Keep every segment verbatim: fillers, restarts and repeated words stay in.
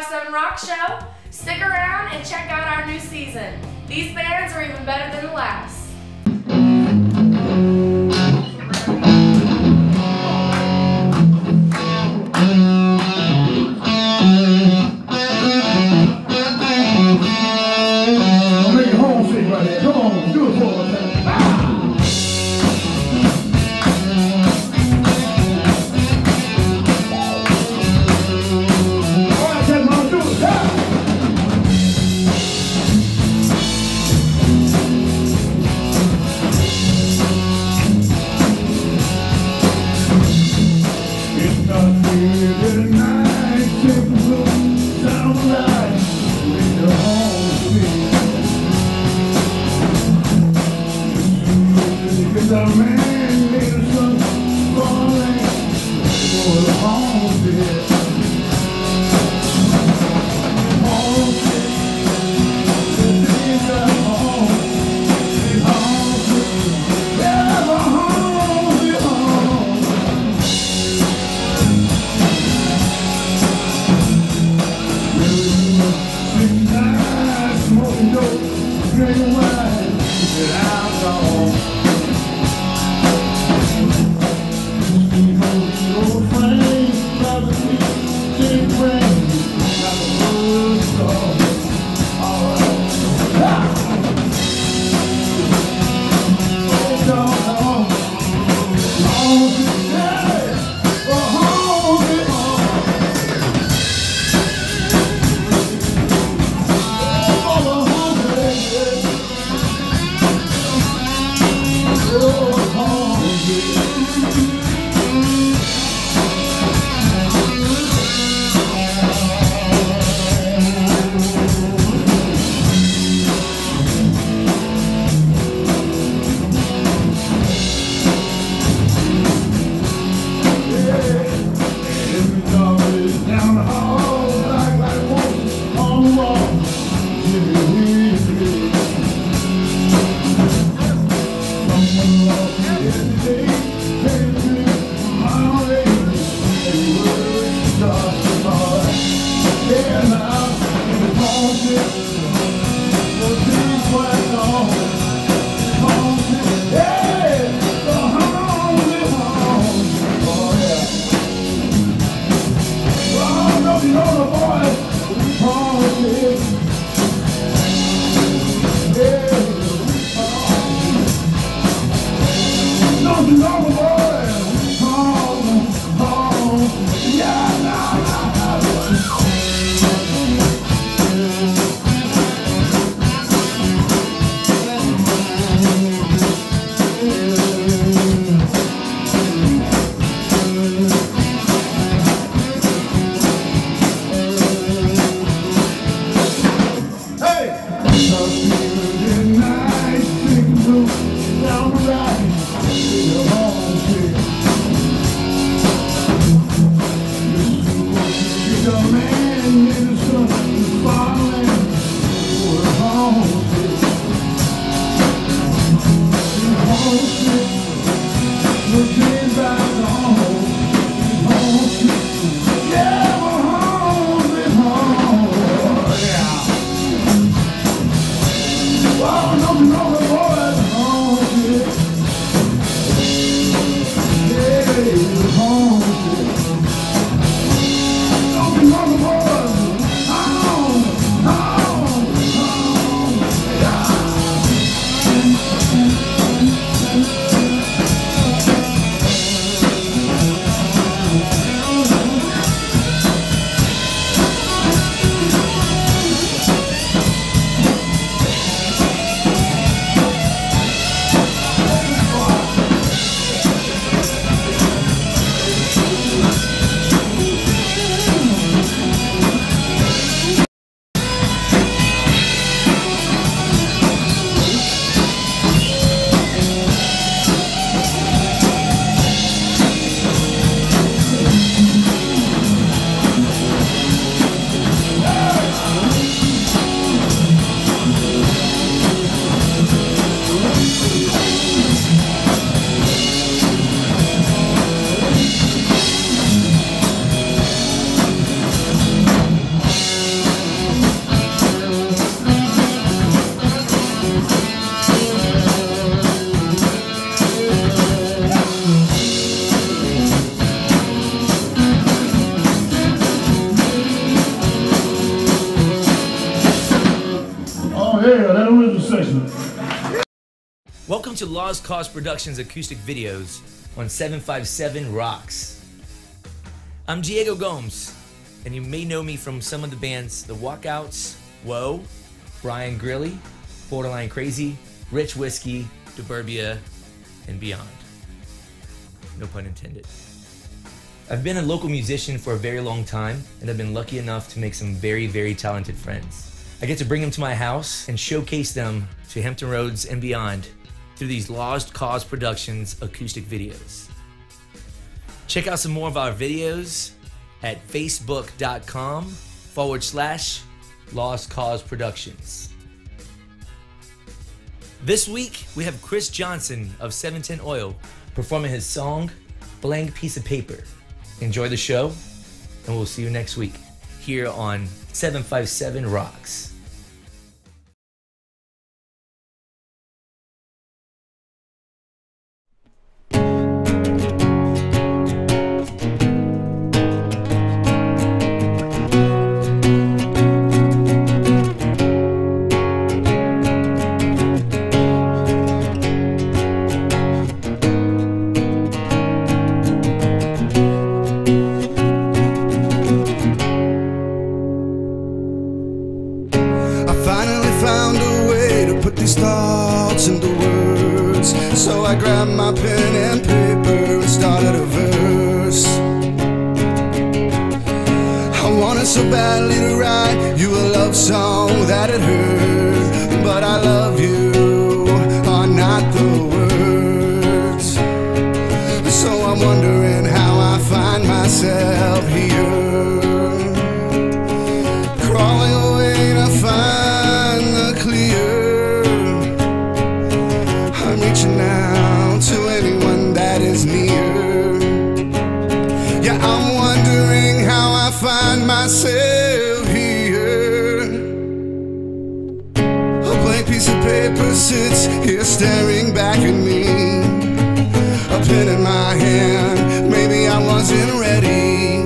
seven Rock Show. Stick around and check out our new season. These bands are even better than the last. Make it home sick right there. Come on, do it for us. The man made the sun falling for the homesick. Homesick, the days are home. Homesick, yeah, we're home, we're home. Sitting night, smoking dope, drinking wine, get alcohol. Thank you. Welcome to Lost Cause Productions acoustic videos on seven five seven Rocks. I'm Diego Gomes, and you may know me from some of the bands The Walkouts, Whoa, Brian Grilly, Borderline Crazy, Rich Whiskey, Deburbia, and beyond. No pun intended. I've been a local musician for a very long time, and I've been lucky enough to make some very, very talented friends. I get to bring them to my house and showcase them to Hampton Roads and beyond through these Lost Cause Productions acoustic videos. Check out some more of our videos at facebook.com forward slash Lost Cause Productions. This week, we have Chris Johnson of seven ten Oil performing his song, Blank Piece of Paper. Enjoy the show, and we'll see you next week here on seven five seven Rocks. Thoughts into words, so I grabbed my pen and paper and started a verse. I wanted so badly to write you a love song that it hurt, but I love you are not the words. So I'm wondering how I find myself here, crawling away to find the clear. Reaching out to anyone that is near. Yeah, I'm wondering how I find myself here. A blank piece of paper sits here staring back at me, a pen in my hand, maybe I wasn't ready,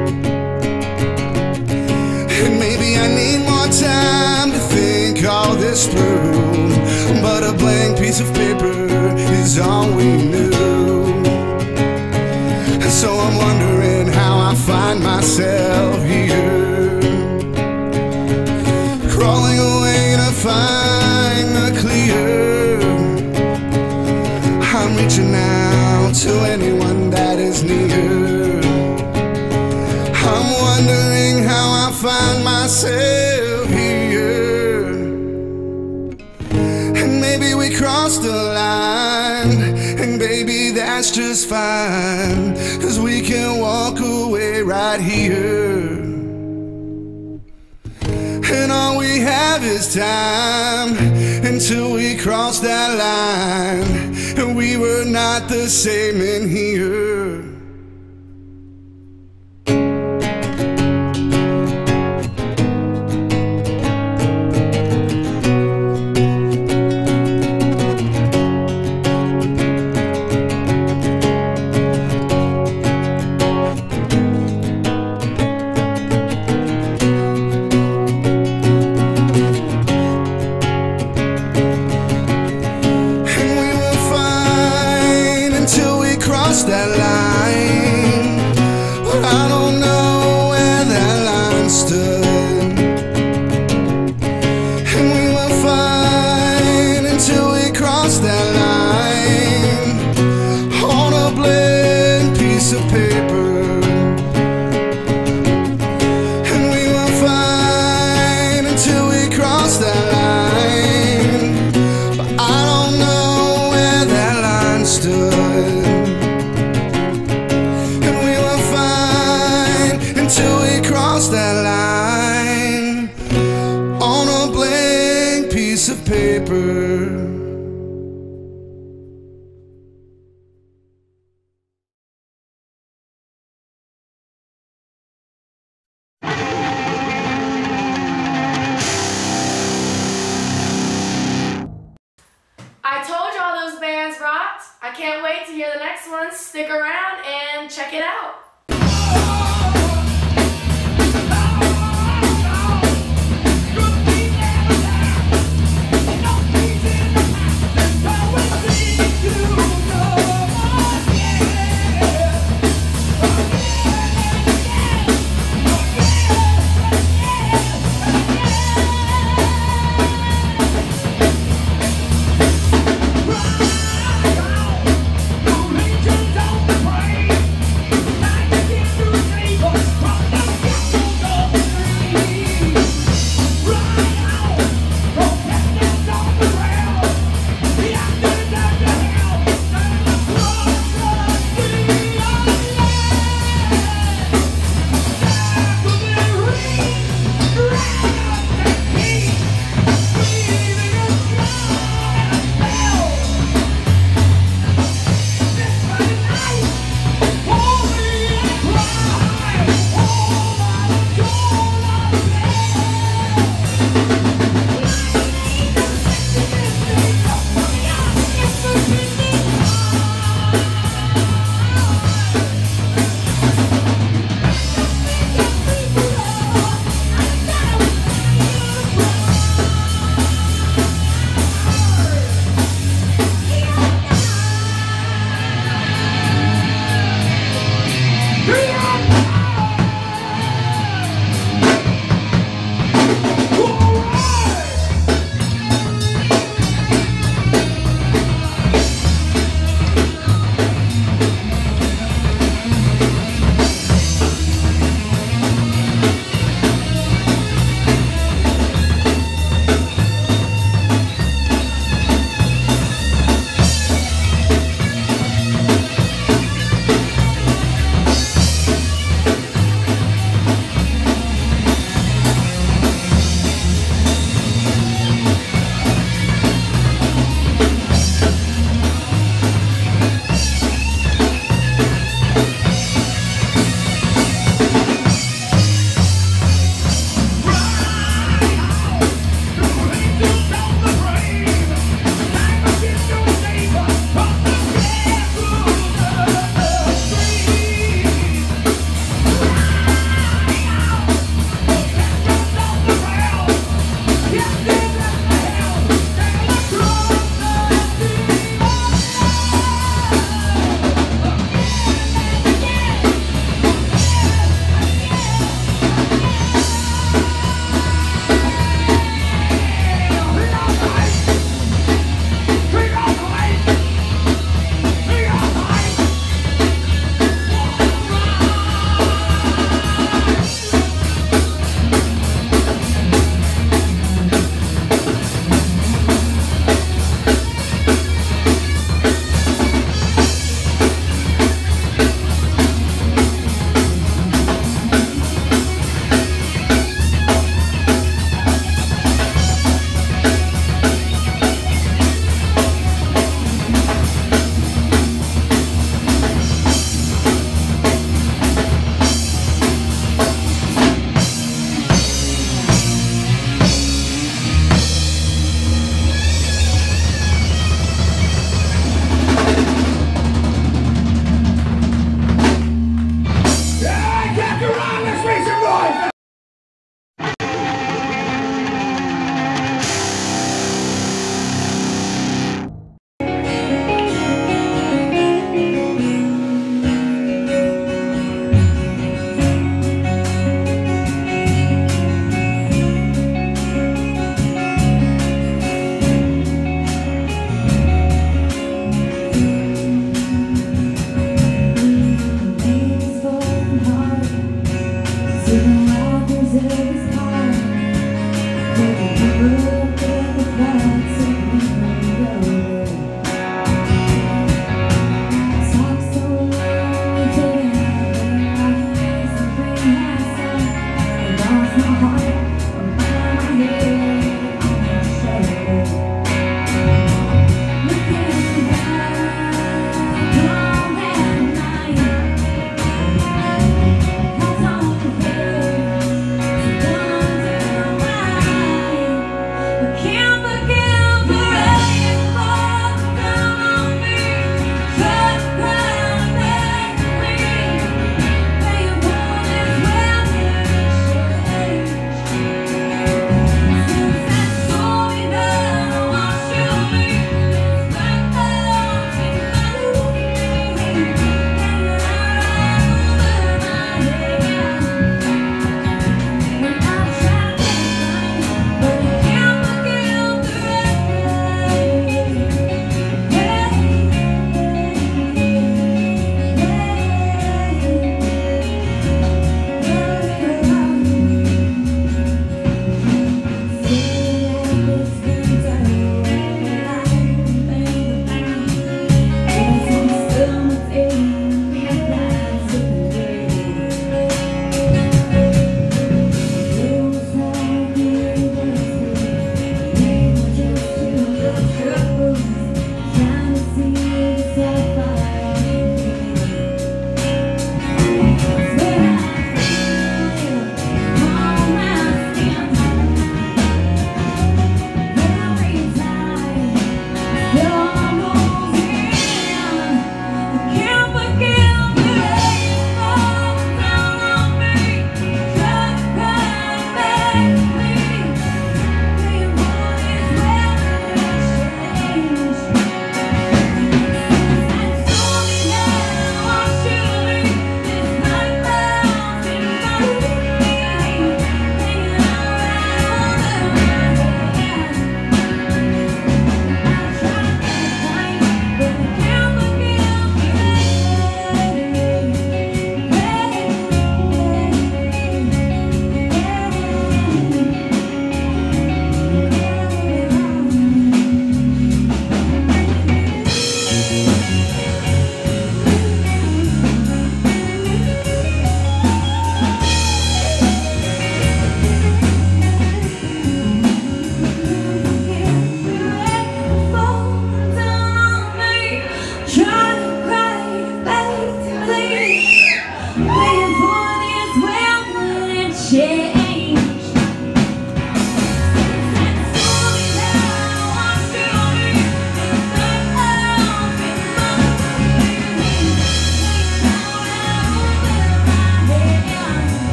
and maybe I need more time to think all this through. But a blank piece of paper is all we knew. And so I'm wondering how I find myself here, crawling away to find the clear. I'm reaching out to anyone that is near. I'm wondering how I find myself here. Maybe we crossed the line, and baby that's just fine, 'cause we can walk away right here. And all we have is time until we cross that line, and we were not the same in here. That line, but I don't know where that line stood. And we were fine until we crossed that line on a blank piece of paper. And we were fine until we crossed that line, but I don't know where that line stood. Till we cross that line on a blank piece of paper. I told you all those bands rocked. I can't wait to hear the next one. Stick around and check it out. Good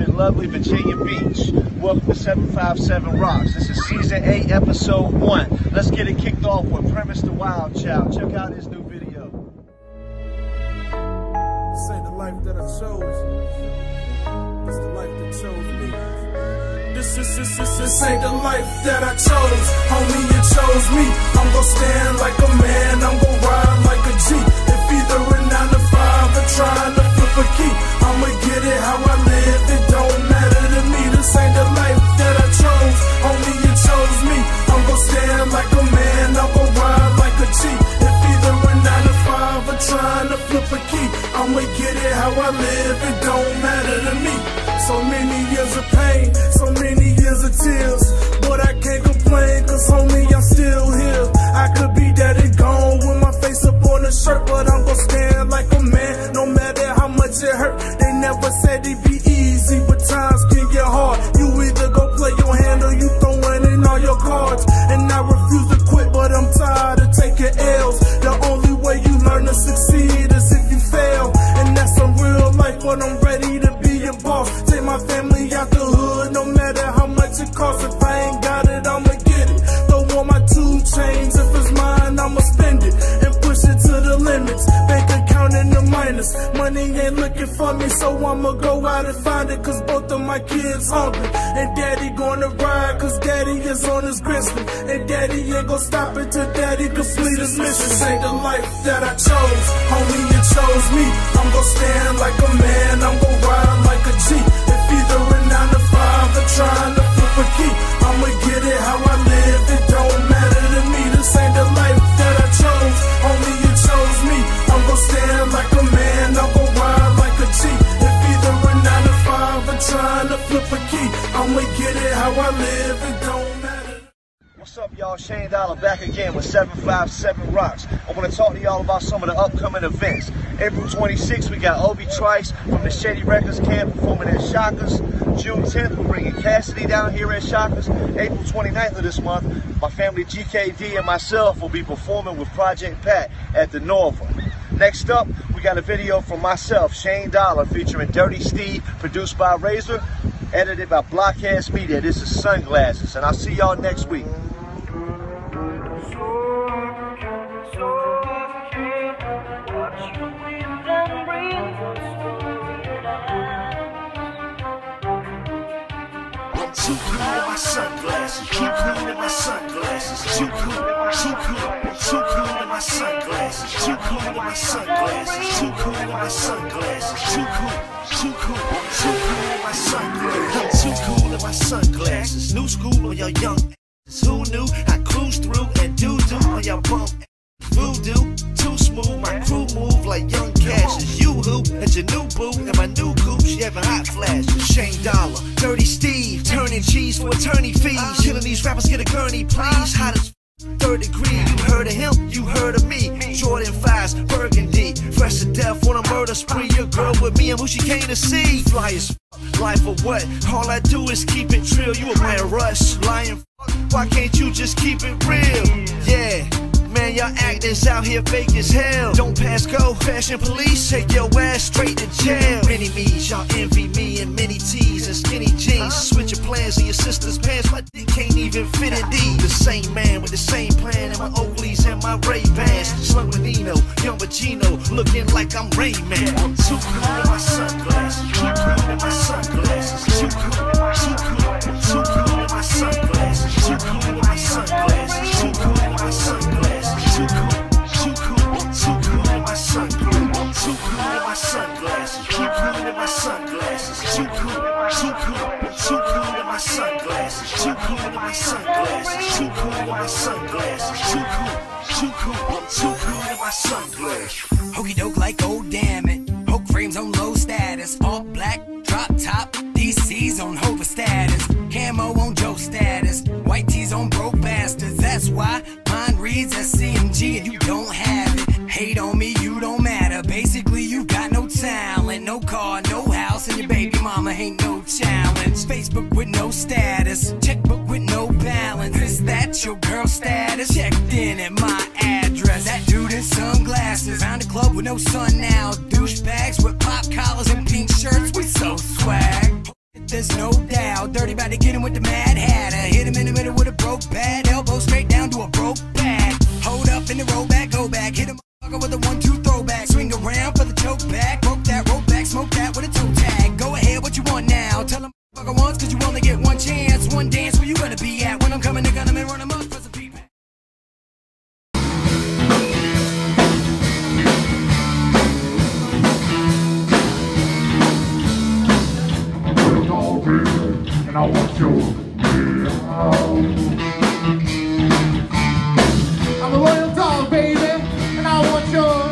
in lovely Virginia Beach. Welcome to seven five seven Rocks. This is season eight, episode one. Let's get it kicked off with Premise the Wild Child. Check out his new video. This ain't the life that I chose. It's the life that chose me. This, this, this, this, this ain't the life that I chose. Homie, you chose me. I'm gon' stand like a man. I'm gon' ride like a G. If either a nine to five or trying to flip a key, I'ma get it how I live. It don't matter to me. This ain't the life that I chose. Homie, you chose me. I'm gon' stand like a man. I'm gon' ride like a G. If either a nine to five or trying to flip a key, I'ma get it how I live. It don't matter to me. So many years of pain, so many years of tears, but I can't complain, cause homie, I'm still here. I could be dead and gone with my face up on the shirt, but I'm gon' stand like a man, no matter how much it hurt. They never said it'd be easy, but times can get hard. You either go play your hand or you throwing in all your cards. And I refuse to quit, but I'm tired of taking L's. The only way you learn to succeed is if you fail, and that's a real life, but I'm ready to be a boss. Take my family out the hood, no matter how much it costs. If I ain't got it, I'ma get it. Throw on my two chains, if it's mine, I'ma spend it and push it to the limits. Bank account in the minus, money ain't looking for me, so I'ma go out and find it. Cause both of my kids hungry, and daddy gonna ride, cause daddy is on his grizzly. And daddy ain't gon' stop it till daddy complete his mission. This ain't the life that I chose, homie, you chose me. I'm gon' stand like a man, I'm gon' ride like a G. If either a nine to five or trying to flip a key, I'ma get it how I live. It don't matter to me. This ain't the life that I chose, homie, you chose me. I'm gon' stand like a man, I'm gon' ride like a G. If either a nine to five or trying to flip a key, I'ma get it how I live. It don't matter. What's up, y'all? Shane Dollar back again with seven five seven Rocks. I want to talk to y'all about some of the upcoming events. April twenty-sixth, we got Obi Trice from the Shady Records camp performing at Shockers. June tenth, we're bringing Cassidy down here at Shockers. April twenty-ninth of this month, my family G K D and myself will be performing with Project Pat at the Nova. Next up, we got a video from myself, Shane Dollar, featuring Dirty Steve, produced by Razor, edited by Blockheads Media. This is Sunglasses, and I'll see y'all next week. Too cool in my sunglasses, too cool in my sunglasses, too cool, too cool, too cool in my sunglasses, too cool in my sunglasses, too cool in my sunglasses, too cool, too cool, too cool in my sunglasses, too cool in my sunglasses. New school on your young ass. Who knew I cruise through and do do on your bump voodoo? Too smooth, my crew move like young cashes. You who and your new boo and my new coupe, she having hot flashes. Shane Dollar, Dirty Steve, turning cheese for attorney fees. Killing these rappers, get a gurney, please. Hot as third degree, you heard of him, you heard of me. Jordan fives, Burgundy, fresh to death on a murder spree. Your girl with me and who she came to see. Fly as life or what? All I do is keep it trill. You a man rush, lying. Why can't you just keep it real? Yeah. Man, y'all actors out here fake as hell. Don't pass go, fashion police, take your ass straight to jail. Many me's, y'all envy me in mini tees and skinny jeans. Switch your plans in your sister's pants, my dick can't even fit in these. The same man with the same plan and my Oakleys and my Ray-Bans. Slung with Nino, young Pacino, looking like I'm Rayman. I'm too cool in my sunglasses, too cool in my sunglasses, too cool, too cool, too cool in my sunglasses, too cool in my sunglasses, too cool in my sunglasses. Too cool, too cool, too cool in my sunglasses. Too cool in my sunglasses. Too cool in my sunglasses. Too cool, too cool, too cool in my sunglasses. Too cool in my sunglasses. Too cool in my sunglasses. Too cool, too cool, too cool in my sunglasses. Hokey doke like oh damn it. Hoke frames on low status. All black, drop top. D C's on hover status. Camo on Joe status. White tees on broke bastards. That's why mine reads as C M G and you don't have it. Hate on me, you don't matter. Basically, you got no talent. No car, no house, and your baby mama ain't no challenge. Facebook with no status. Checkbook with no balance. Is that your girl status? Checked in at my address. That dude in sunglasses. Found a club with no sun now. Douchebags with pop collars and pink shirts. We so swag. there's no doubt. Dirty about to get him with the Mad Hatter. Hit him in the middle with a broke pad. Elbow straight down to a broke pad. Hold up in the roll back, go back. Hit him with a one two throwback. Swing around for the choke back. Broke that, roll back, smoke that with a toe tag. Go ahead, what you want now? Tell him once, cause you only get one chance. One dance, where you gonna be at? When I'm coming, they're gonna run him up for some people. And I want your I'm a royal dog, baby, and I want your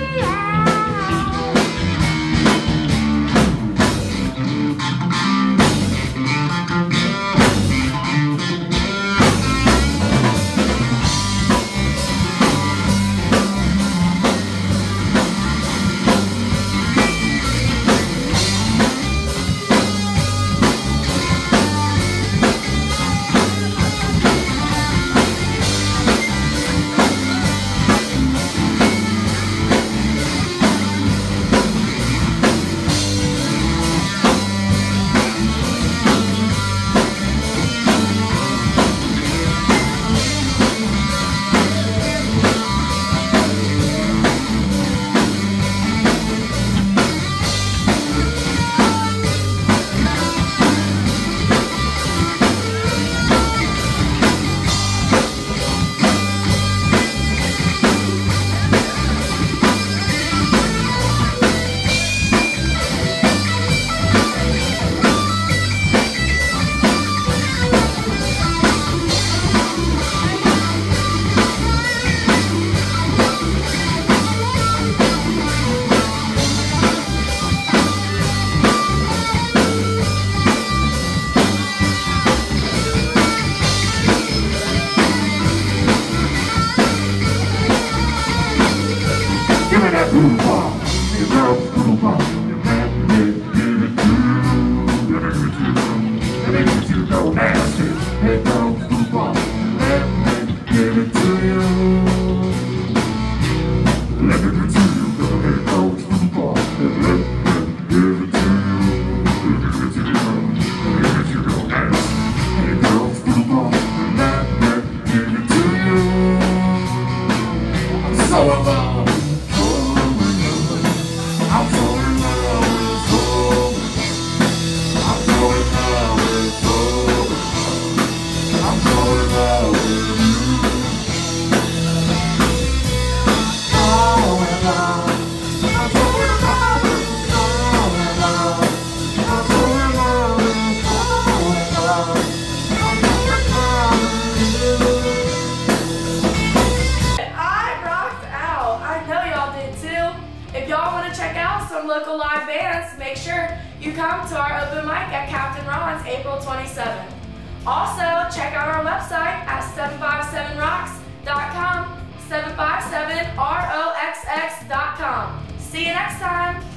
local live bands, make sure you come to our open mic at Captain Ron's April twenty-seventh. Also, check out our website at seven five seven rocks dot com, seven five seven R O X X dot com. See you next time!